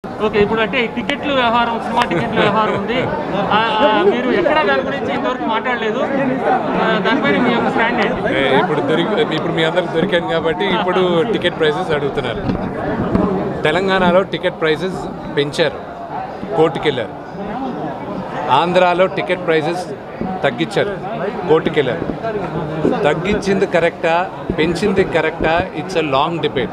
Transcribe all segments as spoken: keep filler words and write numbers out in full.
Okay, ఇప్పుడు అంటే టికెట్లు వ్యవహారం, సినిమా టికెట్ల వ్యవహారం ఉంది. మీరు ఎక్కడ దాని గురించి ఇంతవరకు మాట్లాడలేదు, దానిపైన మీ యొక్క స్టాండ్ ఏంటి? ఇప్పుడు దొరికి ఇప్పుడు మీ అందరికి దొరికాను కాబట్టి ఇప్పుడు టికెట్ ప్రైసెస్ అడుగుతున్నారు. తెలంగాణలో టికెట్ ప్రైసెస్ పెంచారు, కోర్టుకి వెళ్ళారు. ఆంధ్రాలో టికెట్ ప్రైసెస్ తగ్గించారు, కోర్టుకి వెళ్ళారు. తగ్గించింది కరెక్టా, పెంచింది కరెక్టా? It's a long debate.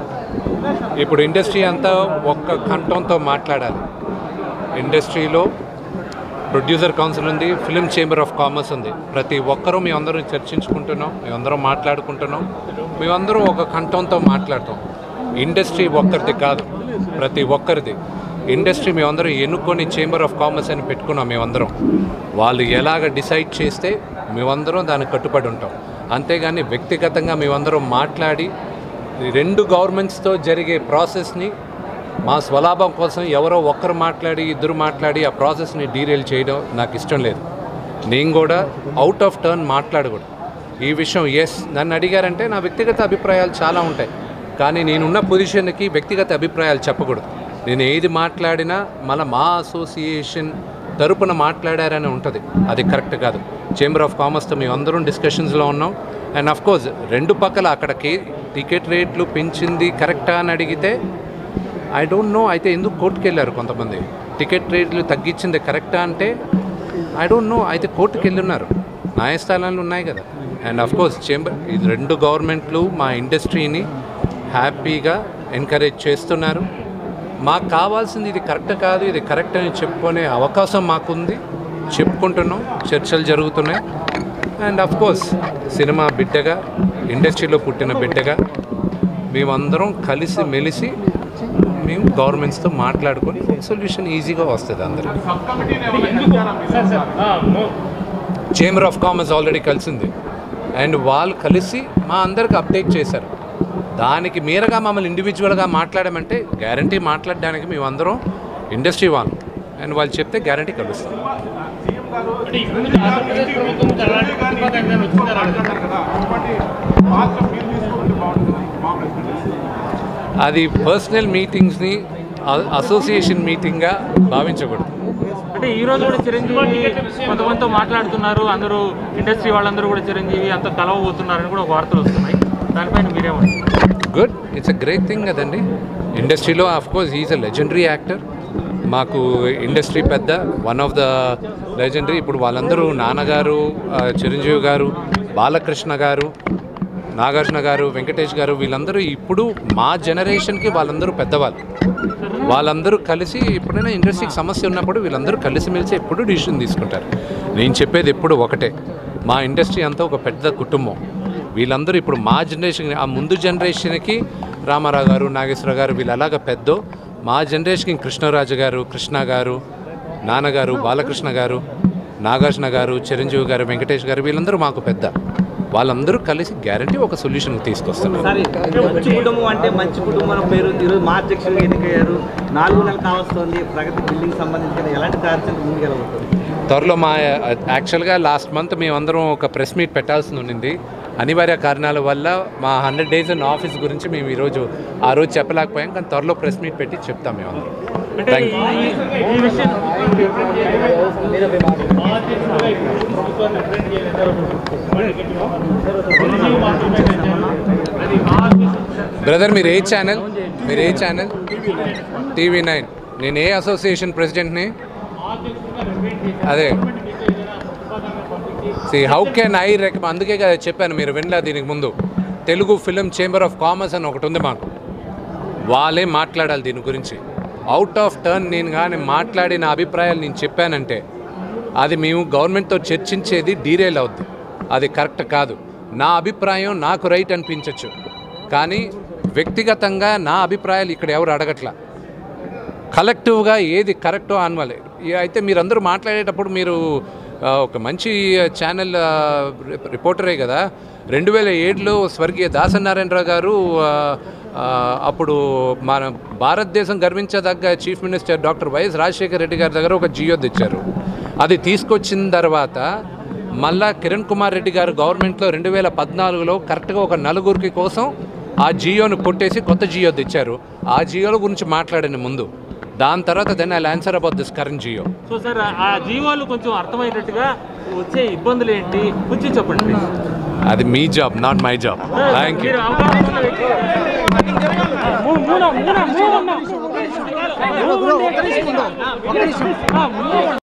ఇప్పుడు ఇండస్ట్రీ అంతా ఒక్క కంఠంతో మాట్లాడాలి. ఇండస్ట్రీలో ప్రొడ్యూసర్ కౌన్సిల్ ఉంది, ఫిల్మ్ చేంబర్ ఆఫ్ కామర్స్ ఉంది. ప్రతి ఒక్కరూ మేమందరం చర్చించుకుంటున్నాం, మేమందరం మాట్లాడుకుంటున్నాం, మేమందరం ఒక కంఠంతో మాట్లాడతాం. ఇండస్ట్రీ ఒక్కరిది కాదు, ప్రతి ఒక్కరిది. ఇండస్ట్రీ మేమందరం ఎన్నుకొని చేంబర్ ఆఫ్ కామర్స్ అని పెట్టుకున్నాం. మేమందరం వాళ్ళు ఎలాగ డిసైడ్ చేస్తే మేమందరం దానికి కట్టుబడి ఉంటాం. అంతేగాని వ్యక్తిగతంగా మేమందరం మాట్లాడి రెండు గవర్నమెంట్స్తో జరిగే ప్రాసెస్ని మా స్వలాభం కోసం ఎవరో ఒక్కరు మాట్లాడి ఇద్దరు మాట్లాడి ఆ ప్రాసెస్ని డీరేల్ చేయడం నాకు ఇష్టం లేదు. నేను కూడా అవుట్ ఆఫ్ టర్న్ మాట్లాడకూడదు ఈ విషయం. ఎస్, నన్ను అడిగారంటే నా వ్యక్తిగత అభిప్రాయాలు చాలా ఉంటాయి, కానీ నేనున్న పొజిషన్కి వ్యక్తిగత అభిప్రాయాలు చెప్పకూడదు. నేను ఏది మాట్లాడినా మళ్ళీ మా అసోసియేషన్ తరపున మాట్లాడారని ఉంటుంది, అది కరెక్ట్ కాదు. చేంబర్ ఆఫ్ కామర్స్తో మేము అందరం డిస్కషన్స్లో ఉన్నాం. అండ్ అఫ్కోర్స్ రెండు పక్కల అక్కడికి టికెట్ రేట్లు పెంచింది కరెక్టా అని అడిగితే ఐ డోంట్ నో. అయితే ఎందుకు కోర్టుకు వెళ్ళారు కొంతమంది? టికెట్ రేట్లు తగ్గించింది కరెక్టా అంటే ఐ డోంట్ నో. అయితే కోర్టుకు వెళ్ళున్నారు, న్యాయస్థానాలు ఉన్నాయి కదా. అండ్ అఫ్కోర్స్ చేంబర్ ఇది రెండు గవర్నమెంట్లు మా ఇండస్ట్రీని హ్యాపీగా ఎంకరేజ్ చేస్తున్నారు. మాకు కావాల్సింది ఇది కరెక్ట్ కాదు, ఇది కరెక్ట్ అని చెప్పుకునే అవకాశం మాకుంది, చెప్పుకుంటున్నాం, చర్చలు జరుగుతున్నాయి. అండ్ అఫ్కోర్స్ సినిమా బిడ్డగా, ఇండస్ట్రీలో పుట్టిన బిడ్డగా మేమందరం కలిసి మెలిసి మేము గవర్నమెంట్స్తో మాట్లాడుకొని సొల్యూషన్ ఈజీగా వస్తుంది అందరికీ. చేంబర్ ఆఫ్ కామర్స్ ఆల్రెడీ కలిసింది అండ్ వాళ్ళు కలిసి మా అందరికి అప్డేట్ చేశారు. దానికి మీరగా మమ్మల్ని ఇండివిజువల్గా మాట్లాడమంటే గ్యారంటీ మాట్లాడడానికి మేమందరం ఇండస్ట్రీ వాళ్ళు అండ్ వాళ్ళు చెప్తే గ్యారంటీ కలుస్తాం. అది పర్సనల్ మీటింగ్స్ని అసోసియేషన్ మీటింగ్గా భావించకూడదు. అంటే ఈరోజు కూడా చిరంజీవి కొంతమందితో మాట్లాడుతున్నారు, అందరూ ఇండస్ట్రీ వాళ్ళందరూ కూడా చిరంజీవి అంత కలవబోతున్నారని కూడా వార్తలు వస్తున్నాయి, దానిపైన మీరేమంటారు? Good, it's a great thing కదండి. ఇండస్ట్రీలో of course is a legendary actor. మాకు ఇండస్ట్రీ పెద్ద, వన్ ఆఫ్ ద లెజెండరీ. ఇప్పుడు వాళ్ళందరూ నాన్నగారు, చిరంజీవి గారు, బాలకృష్ణ గారు, నాగార్జున గారు, వెంకటేష్ గారు, వీళ్ళందరూ ఇప్పుడు మా జనరేషన్కి వాళ్ళందరూ పెద్దవాళ్ళు. వాళ్ళందరూ కలిసి ఎప్పుడైనా ఇండస్ట్రీకి సమస్య ఉన్నప్పుడు వీళ్ళందరూ కలిసిమెలిసి ఎప్పుడు డిసిషన్ తీసుకుంటారు. నేను చెప్పేది ఎప్పుడు ఒకటే, మా ఇండస్ట్రీ అంతా ఒక పెద్ద కుటుంబం. వీళ్ళందరూ ఇప్పుడు మా జనరేషన్, ఆ ముందు జనరేషన్కి రామారావు గారు, నాగేశ్వర గారు వీళ్ళు అలాగా పెద్దో, మా జనరేషన్కి కృష్ణరాజు గారు, కృష్ణ గారు, నాన్నగారు, బాలకృష్ణ గారు, నాగార్జున గారు, చిరంజీవి గారు, వెంకటేష్ గారు వీళ్ళందరూ మాకు పెద్ద. వాళ్ళందరూ కలిసి గ్యారంటీ ఒక సొల్యూషన్ తీసుకొస్తున్నారు. మంచి కుటుంబం అంటే మంచి కుటుంబం పేరు ఈరోజు మా అధ్యక్షులు ఎన్నికయ్యారు, నాలుగు నెలలు కావస్తుంది. ప్రగతి బిల్డింగ్ సంబంధించిన ఎలాంటి కార్యక్రమం ముందుకెళ్ళబోతుంది? త్వరలో మా యాక్చువల్గా లాస్ట్ మంత్ మేమందరం ఒక ప్రెస్ మీట్ పెట్టాల్సి ఉండింది. అనివార్య కారణాల వల్ల మా హండ్రెడ్ డేస్ ఇన్ ఆఫీస్ గురించి మేము ఈరోజు ఆ రోజు చెప్పలేకపోయాం, కానీ త్వరలో ప్రెస్ మీట్ పెట్టి చెప్తాం మేమందరం. Thank brother. మీరు ఏ ఛానల్? మీరు ఏ ఛానల్? TV nine. నేను ఏ అసోసియేషన్ ప్రెసిడెంట్ని? అదే see how can I recommend. అందుకే కదా చెప్పాను, మీరు వినలే దీనికి ముందు. Telugu film chamber of commerce అని ఒకటి ఉంది మాకు, వాళ్ళే మాట్లాడాలి దీని గురించి. అవుట్ ఆఫ్ టర్న్ నేను కానీ మాట్లాడి నా అభిప్రాయాలు నేను చెప్పానంటే అది మేము గవర్నమెంట్తో చర్చించేది డీరేల్ అవుద్ది, అది కరెక్ట్ కాదు. నా అభిప్రాయం నాకు రైట్ అనిపించవచ్చు, కానీ వ్యక్తిగతంగా నా అభిప్రాయాలు ఇక్కడ ఎవరు అడగట్లా. కలెక్టివ్గా ఏది కరెక్టో అనివాలి. అయితే మీరందరూ మాట్లాడేటప్పుడు మీరు ఒక మంచి ఛానల్ రిపోర్టరే కదా. రెండు వేల ఏడులో స్వర్గీయ దాసనారాయణరావు గారు అప్పుడు మన భారతదేశం గర్వించదగ్గ chief minister doctor YS Rajasekhara Reddy గారి దగ్గర ఒక జియో తెచ్చారు. అది తీసుకొచ్చిన తర్వాత మళ్ళా కిరణ్ కుమార్ రెడ్డి గారు గవర్నమెంట్లో రెండు వేల పద్నాలుగులో కరెక్ట్గా ఒక నలుగురికి కోసం ఆ జియోను కొట్టేసి కొత్త జియో తెచ్చారు. ఆ జియోల గురించి మాట్లాడిన ముందు దాని తర్వాత then I answer about this current GO. So sir ఆ జీవోలు కొంచెం అర్థమయ్యేటట్టుగా వచ్చే ఇబ్బందులు ఏంటి కొంచెం చెప్పండి ప్లీజ్. అది మీ job, not my job. Thank you. మీరు